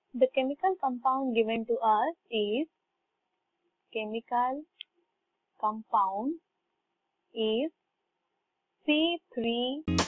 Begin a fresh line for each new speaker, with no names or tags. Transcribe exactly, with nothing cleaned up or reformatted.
The chemical compound given to us is chemical compound is C three